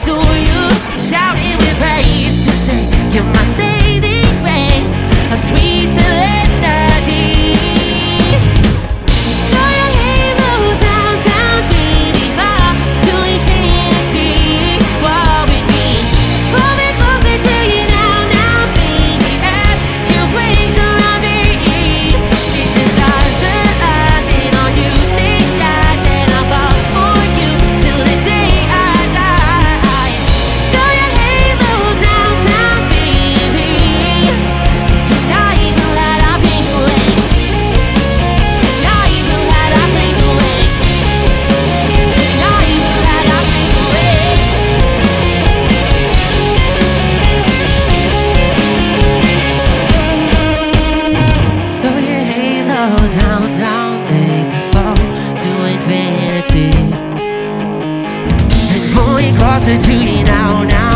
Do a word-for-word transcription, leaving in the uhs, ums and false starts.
adore you, shouting with praise to say you're my saving grace, a sweet serenity. Throw your halo down, down, baby, far to infinity. Walk with me, falling closer to you now, now, baby, as your wings around me. If the stars align, then on you they shine, then I'll fall for you till the day I die. Throw your halo down, down, baby. Tonight the light I paint away. Tonight the light I paint away. Tonight the light I paint away. Throw your halo down, down, baby, fall to infinity. And pulling closer to you now, now.